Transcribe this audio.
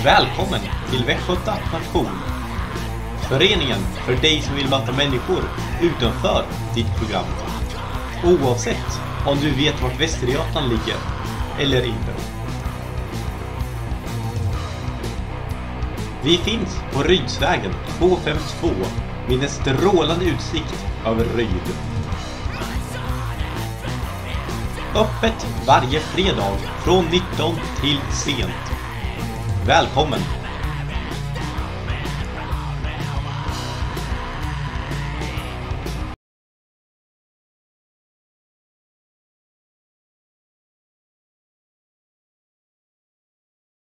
Välkommen till Västgöta Nation. Föreningen för dig som vill möta människor utanför ditt program. Oavsett om du vet vart Västergötland ligger eller inte. Vi finns på Rydsvägen 252 med en strålande utsikt över Ryd. Öppet varje fredag från 19 till sent. Välkommen!